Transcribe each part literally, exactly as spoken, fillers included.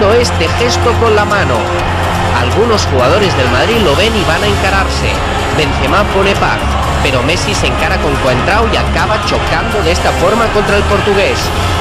haciendo este gesto con la mano. Algunos jugadores del Madrid lo ven y van a encararse. Benzema pone paz, pero Messi se encara con Coentrao y acaba chocando de esta forma contra el portugués.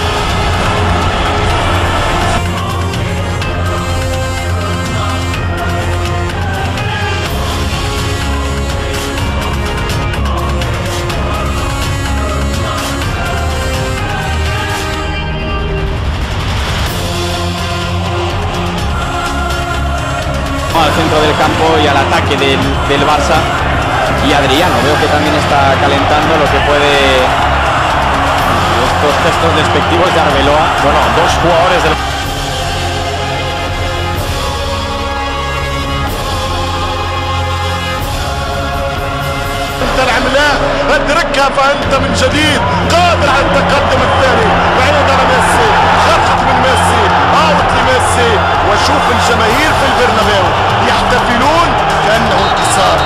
Al centro del campo y al ataque del, del Barça, y Adriano veo que también está calentando lo que puede estos gestos despectivos de Arbeloa. Bueno, dos jugadores de العملاء ادركها فانت من جديد قادر على التقدم الثاني. بعيد على ميسي، خطط من ميسي، اوت لميسي، وشوف الجماهير في البرنابيو يحتفلون كانه انتصار.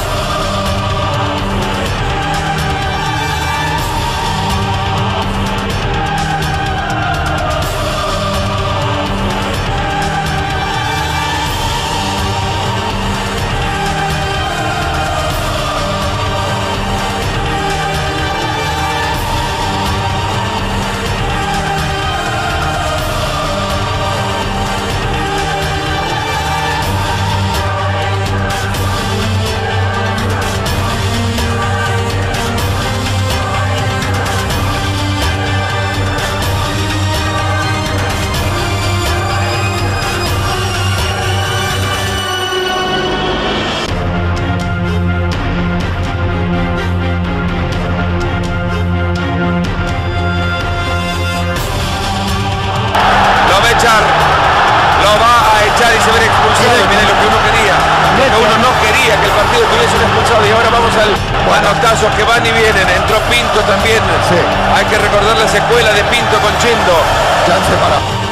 Lo va a echar y se verá expulsado. Miren lo que uno quería, lo que uno no quería, que el partido tuviese un expulsado. Y ahora vamos al manotazos que van y vienen. Entró Pinto también. Sí. Hay que recordar la secuela de Pinto con Chendo. Ya han separado.